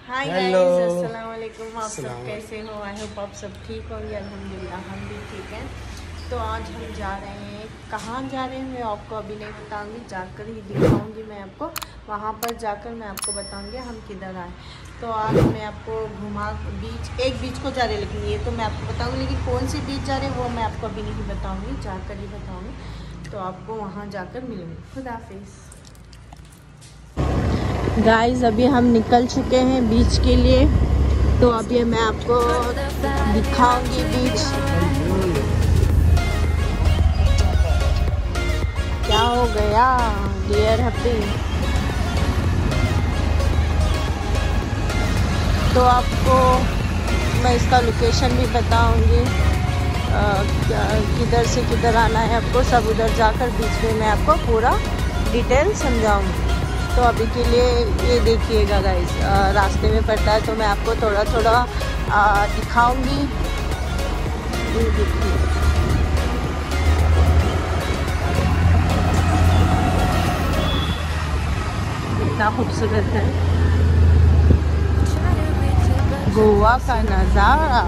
Hi guys, अस्सलाम वालेकुम। आप सब कैसे हो? आई होप आप सब ठीक होंगे। अल्हम्दुलिल्लाह हम भी ठीक हैं। तो आज हम जा रहे हैं, कहाँ जा रहे हैं मैं आपको अभी नहीं बताऊंगी, जाकर ही दिखाऊंगी मैं आपको। वहाँ पर जाकर मैं आपको बताऊंगी हम किधर आए। तो आज मैं आपको घुमा एक बीच को जा रहे हैं, लेकिन ये तो मैं आपको बताऊंगी, लेकिन कौन सी बीच जा रहे हैं वो मैं आपको अभी नहीं बताऊँगी, जाकर ही बताऊँगी। तो आपको वहाँ जाकर मिलूँगी। खुदा हाफिज़। गाइस अभी हम निकल चुके हैं बीच के लिए, तो अभी मैं आपको दिखाऊंगी बीच। क्या हो गया डियर हैप्पी? तो आपको मैं इसका लोकेशन भी बताऊंगी, किधर से किधर आना है आपको, सब उधर जाकर बीच में मैं आपको पूरा डिटेल समझाऊंगी। तो अभी के लिए ये देखिएगा गाइस, रास्ते में पड़ता है तो मैं आपको थोड़ा थोड़ा दिखाऊंगी। ये देखिए, कितना खूबसूरत है गोवा का नज़ारा।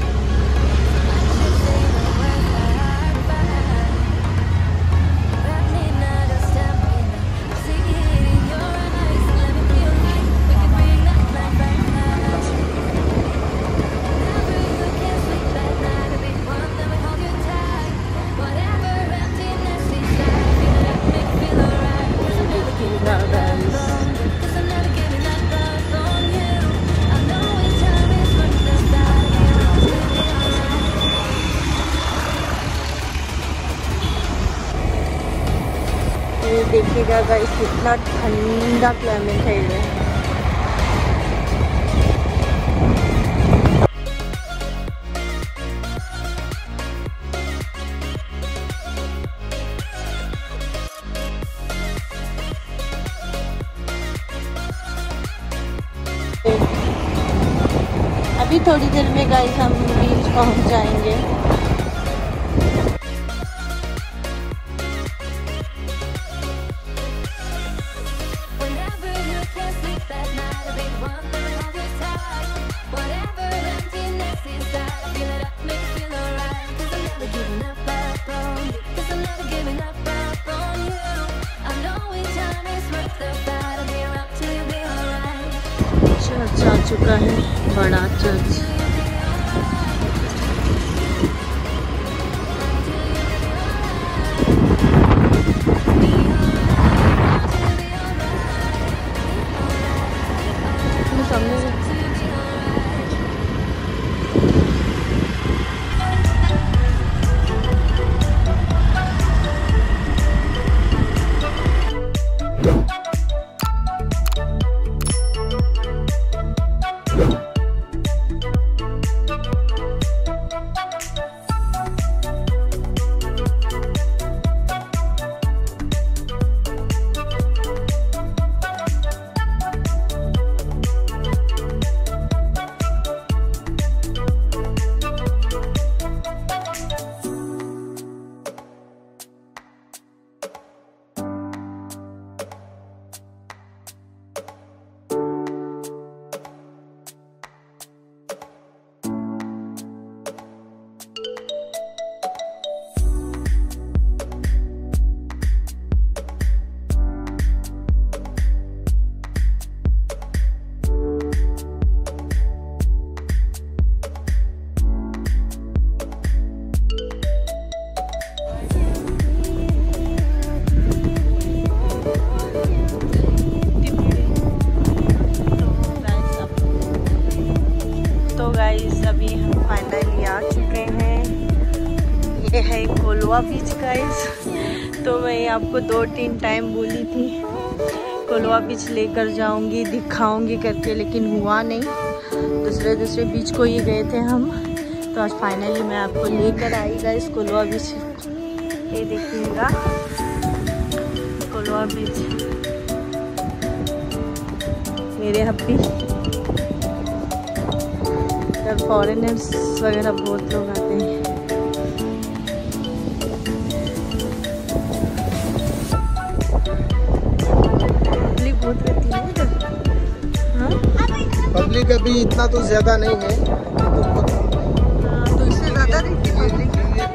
ये देखिएगा गाइस, कितना ठंडा क्लाइमेट है ये। अभी थोड़ी देर में गाइस हम बीच पहुंच जाएंगे। चर्च आ चुका है, बड़ा चर्च। अभी हम फाइनली आ चुके हैं। ये है कोलवा बीच गाइस। तो मैं आपको 2-3 टाइम बोली थी कोलवा बीच लेकर जाऊंगी, दिखाऊंगी करके, लेकिन हुआ नहीं। दूसरे बीच को ही गए थे हम। तो आज फाइनली मैं आपको लेकर आई गाइस कोलवा बीच। ये देखिएगा कोलवा बीच, मेरे हब्बी। फॉरेनर्स वगैरह बहुत लोग आते हैं। पब्लिक बहुत रहती है। हाँ पब्लिक अभी इतना तो ज़्यादा नहीं है, तो इससे ज़्यादा रहती पब्लिक।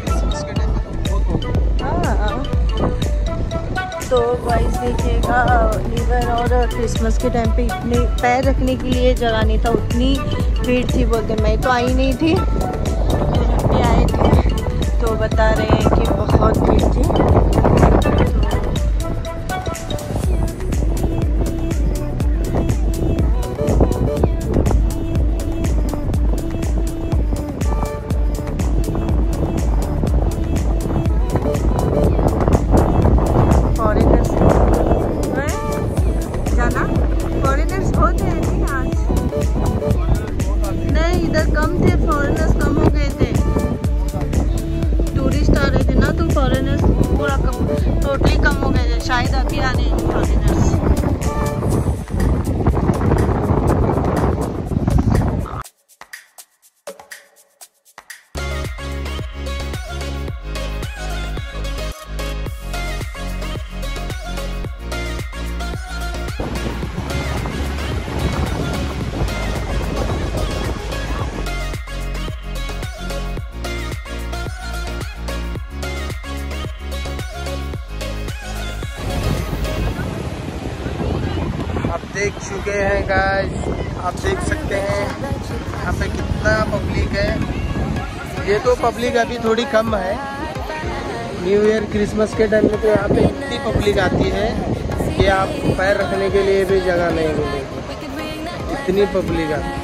हाँ, तो गाइस देखिएगा, न्यू ईयर और क्रिसमस के टाइम पे इतने पैर रखने के लिए जगह नहीं था, उतनी भीड़ थी। बोलते मैं तो आई नहीं थी, मेरे हस्बैंड आए थे तो बता रहे हैं कि बहुत भीड़ थी। टोटली कम हो गए, शायद अभी आ रहे हैं फॉरेनर्स। देख चुके हैं गाइस, आप देख सकते हैं यहाँ पे कितना पब्लिक है। ये तो पब्लिक अभी थोड़ी कम है, न्यू ईयर क्रिसमस के टाइम में तो यहाँ पे इतनी पब्लिक आती है कि आप पैर रखने के लिए भी जगह नहीं मिलेगी, इतनी पब्लिक आती है।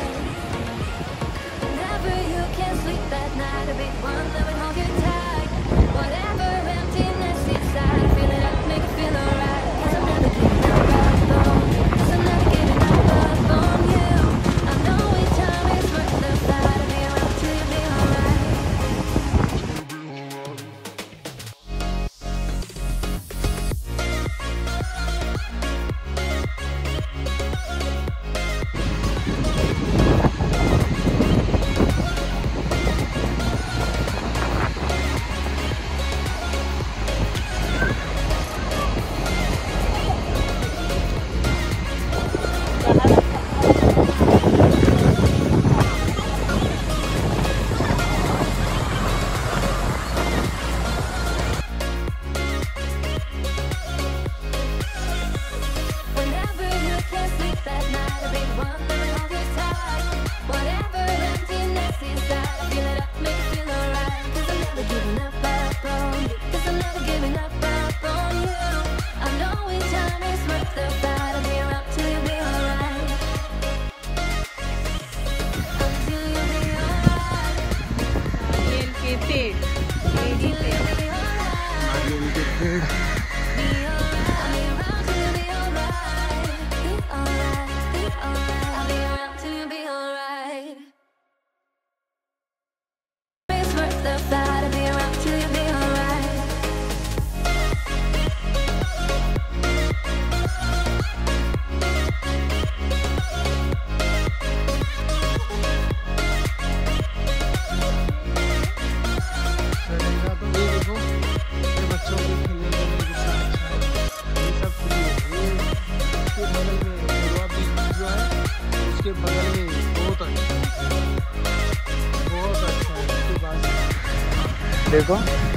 देखो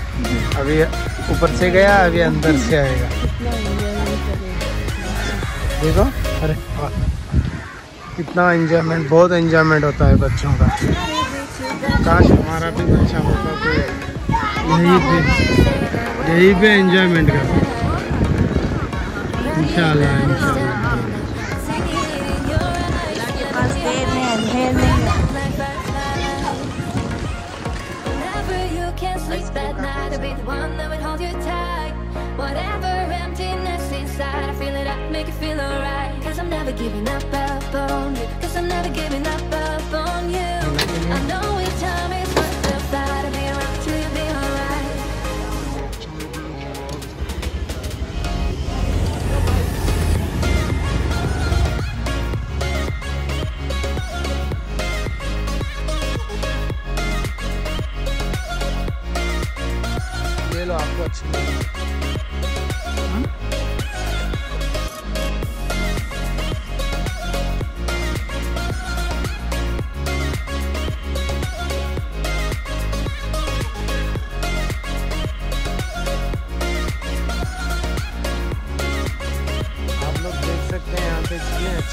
अभी ऊपर से गया, अभी अंदर से आएगा। देखो, अरे कितना एंजॉयमेंट, बहुत एंजॉयमेंट होता है बच्चों का। काश हमारा भी बच्चा होता तो यही पे एंजॉयमेंट करता। इंशाल्लाह इंशाल्लाह। That night, I'll be the one that would hold you tight. Whatever emptiness inside, I feel it up, make it feel alright. Cause I'm never giving up on you. Cause I'm never giving up on you. I know each time is worth the fight. I'll be around till you'll be alright. ले लो, आपको अच्छी लगी।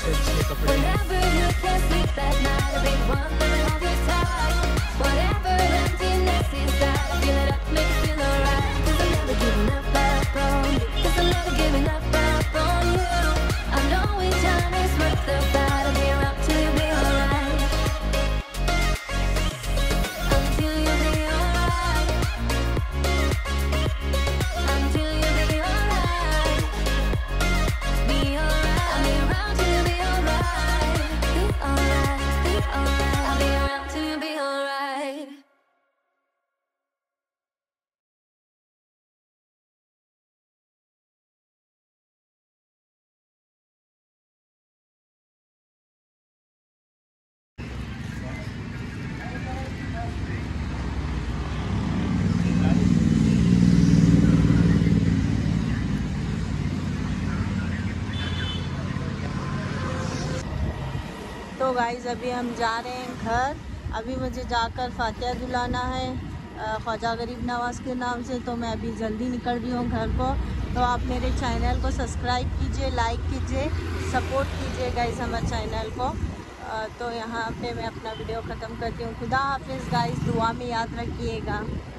अच्छे अच्छे कपड़े। Whenever you can't sleep at night, I'll be the one that will hold you tight. Whatever emptiness inside, I feel it up, make it feel alright. 'Cause I'm never giving up on you. 'Cause I'm never giving up on you. I know each time is worth the fight. I'll be around till you be alright. Until you be alright. Until you be alright. Be alright. I'll be around till you be alright. Be alright. Be alright. I'll be around till you be alright. तो guys अभी हम जा रहे हैं घर। अभी मुझे जाकर फातिहा दिलाना है ख्वाजा गरीब नवाज़ के नाम से, तो मैं अभी जल्दी निकल रही हूँ घर को। तो आप मेरे चैनल को सब्सक्राइब कीजिए, लाइक कीजिए, सपोर्ट कीजिए गाइज़ हमारे चैनल को। तो यहाँ पे मैं अपना वीडियो ख़त्म करती हूँ। खुदा हाफिज़ गाइज़, दुआ में याद रखिएगा।